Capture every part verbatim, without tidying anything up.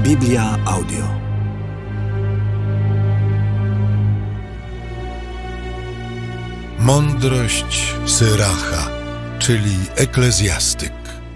Biblia Audio. Mądrość Syracha, czyli eklezjastyk.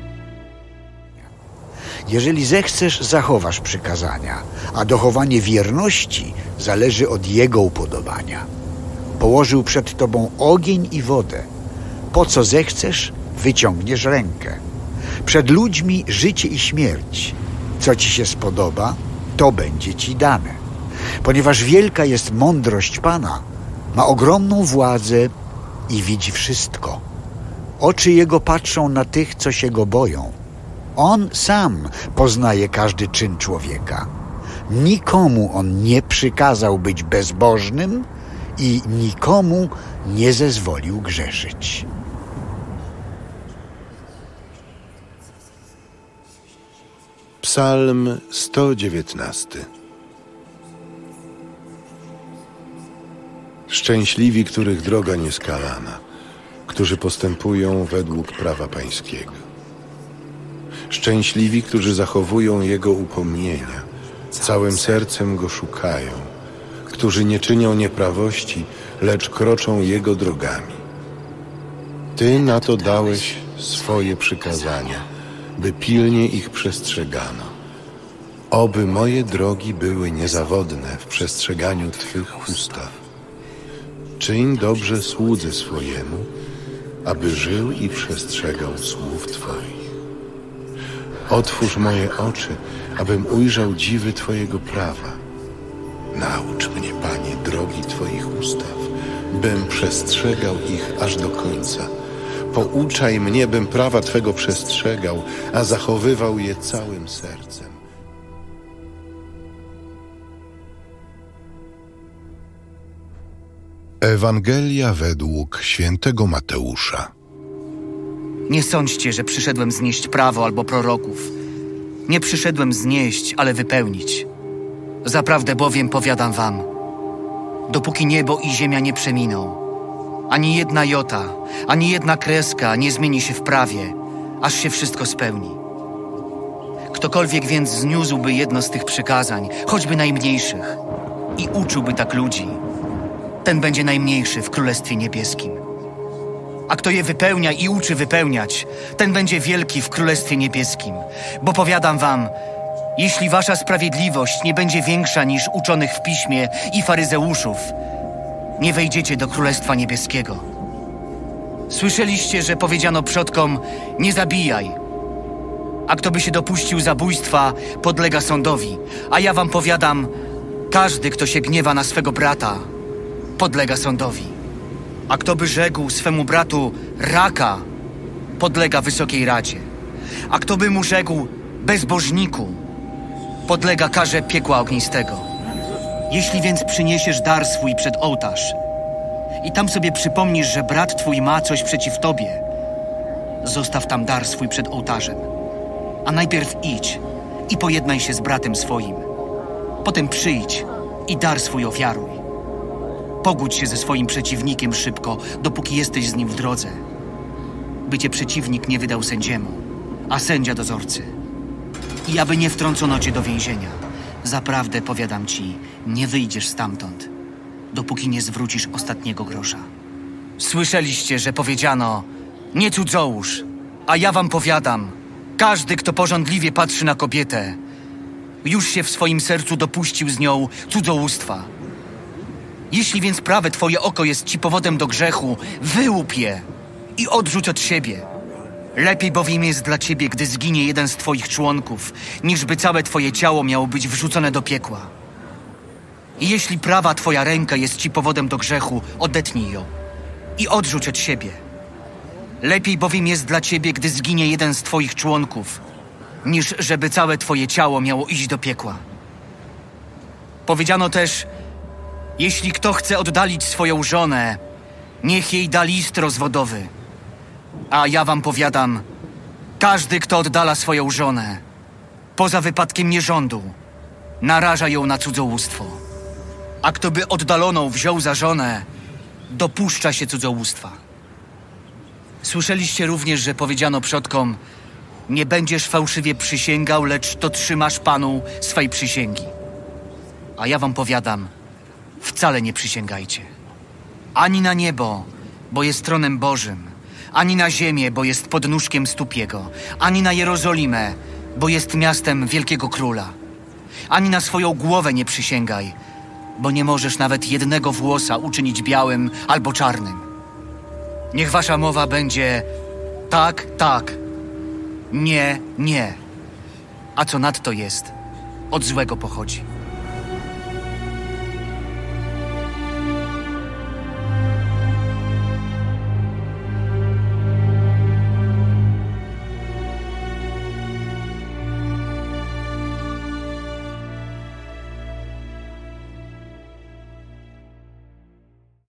Jeżeli zechcesz, zachowasz przykazania, a dochowanie wierności zależy od Jego upodobania. Położył przed tobą ogień i wodę. Po co zechcesz, wyciągniesz rękę. Przed ludźmi życie i śmierć. Co ci się spodoba, to będzie ci dane. Ponieważ wielka jest mądrość Pana, ma ogromną władzę i widzi wszystko. Oczy Jego patrzą na tych, co się Go boją. On sam poznaje każdy czyn człowieka. Nikomu On nie przykazał być bezbożnym i nikomu nie zezwolił grzeszyć. Psalm sto dziewiętnasty. Szczęśliwi, których droga nieskalana, którzy postępują według prawa Pańskiego. Szczęśliwi, którzy zachowują Jego upomnienia, całym sercem Go szukają, którzy nie czynią nieprawości, lecz kroczą Jego drogami. Ty na to dałeś swoje przykazania, by pilnie ich przestrzegano. Oby moje drogi były niezawodne w przestrzeganiu Twych ustaw. Czyń dobrze słudze swojemu, aby żył i przestrzegał słów Twoich. Otwórz moje oczy, abym ujrzał dziwy Twojego prawa. Naucz mnie, Panie, drogi Twoich ustaw, bym przestrzegał ich aż do końca. Pouczaj mnie, bym prawa Twego przestrzegał, a zachowywał je całym sercem. Ewangelia według świętego Mateusza. Nie sądźcie, że przyszedłem znieść prawo albo proroków. Nie przyszedłem znieść, ale wypełnić. Zaprawdę bowiem powiadam wam, dopóki niebo i ziemia nie przeminą, ani jedna jota, ani jedna kreska nie zmieni się w prawie, aż się wszystko spełni. Ktokolwiek więc zniósłby jedno z tych przykazań, choćby najmniejszych, i uczyłby tak ludzi, ten będzie najmniejszy w Królestwie Niebieskim. A kto je wypełnia i uczy wypełniać, ten będzie wielki w Królestwie Niebieskim. Bo powiadam wam, jeśli wasza sprawiedliwość nie będzie większa niż uczonych w piśmie i faryzeuszów, nie wejdziecie do Królestwa Niebieskiego. Słyszeliście, że powiedziano przodkom, nie zabijaj. A kto by się dopuścił zabójstwa, podlega sądowi. A ja wam powiadam, każdy, kto się gniewa na swego brata, podlega sądowi. A kto by rzekł swemu bratu raka, podlega Wysokiej Radzie. A kto by mu rzekł bezbożniku, podlega karze piekła ognistego. Jeśli więc przyniesiesz dar swój przed ołtarz i tam sobie przypomnisz, że brat twój ma coś przeciw tobie, zostaw tam dar swój przed ołtarzem. A najpierw idź i pojednaj się z bratem swoim. Potem przyjdź i dar swój ofiaruj. Pogódź się ze swoim przeciwnikiem szybko, dopóki jesteś z nim w drodze, by cię przeciwnik nie wydał sędziemu, a sędzia dozorcy. I aby nie wtrącono cię do więzienia. Zaprawdę powiadam ci, nie wyjdziesz stamtąd, dopóki nie zwrócisz ostatniego grosza. Słyszeliście, że powiedziano, nie cudzołóż, a ja wam powiadam, każdy, kto pożądliwie patrzy na kobietę, już się w swoim sercu dopuścił z nią cudzołóstwa. Jeśli więc prawe twoje oko jest ci powodem do grzechu, wyłup je i odrzuć od siebie. Lepiej bowiem jest dla ciebie, gdy zginie jeden z twoich członków, niż by całe twoje ciało miało być wrzucone do piekła. I jeśli prawa twoja ręka jest ci powodem do grzechu, odetnij ją i odrzuć od siebie. Lepiej bowiem jest dla ciebie, gdy zginie jeden z twoich członków, niż żeby całe twoje ciało miało iść do piekła. Powiedziano też, jeśli kto chce oddalić swoją żonę, niech jej da list rozwodowy. A ja wam powiadam, każdy, kto oddala swoją żonę, poza wypadkiem nierządu, naraża ją na cudzołóstwo. A kto by oddaloną wziął za żonę, dopuszcza się cudzołóstwa. Słyszeliście również, że powiedziano przodkom, Nie będziesz fałszywie przysięgał, lecz dotrzymasz Panu swej przysięgi. A ja wam powiadam, wcale nie przysięgajcie. Ani na niebo, bo jest tronem Bożym, ani na ziemię, bo jest podnóżkiem stóp Jego, ani na Jerozolimę, bo jest miastem wielkiego króla. Ani na swoją głowę nie przysięgaj, bo nie możesz nawet jednego włosa uczynić białym albo czarnym. Niech wasza mowa będzie tak, tak, nie, nie. A co nadto jest, od złego pochodzi.